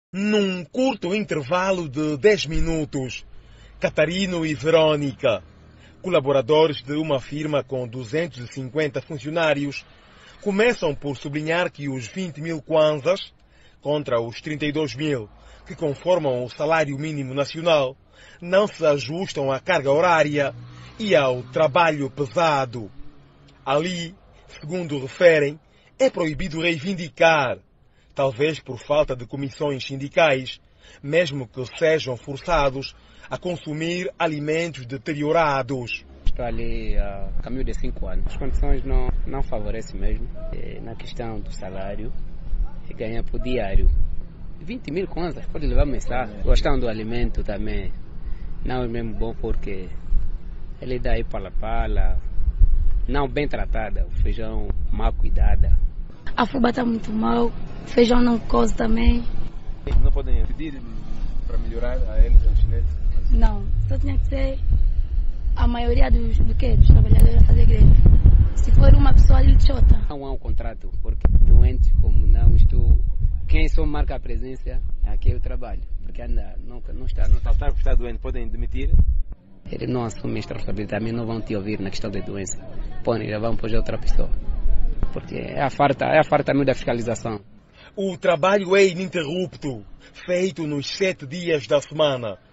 Num curto intervalo de 10 minutos, Catarino e Verônica, colaboradores de uma firma com 250 funcionários, começam por sublinhar que os 20 mil kwanzas, contra os 32 mil que conformam o salário mínimo nacional, não se ajustam à carga horária e ao trabalho pesado. Ali, segundo referem, é proibido reivindicar, talvez por falta de comissões sindicais, mesmo que sejam forçados a consumir alimentos deteriorados. Estou ali a caminho de 5 anos. As condições não favorecem mesmo. Na questão do salário, ganha por diário. 20 mil kwanzas, pode levar mensagem. Gostando do alimento também, não é mesmo bom porque ele dá aí pala, não bem tratada, o feijão mal cuidada. A fubá está muito mal, o feijão não coze também. Não podem pedir para melhorar a eles, aos chineses? Não, só tinha que ser a maioria dos trabalhadores a fazer greve. Se for uma pessoa ali de chota. Não há um contrato, porque doente como não estou, quem só marca a presença aqui é o trabalho, porque ainda não está. Faltar porque está doente, podem demitir? Eles não assumem esta responsabilidade, também não vão te ouvir na questão da doença. Podem, já vão pôr outra pessoa, porque é a farta mesmo da fiscalização. O trabalho é ininterrupto, feito nos 7 dias da semana.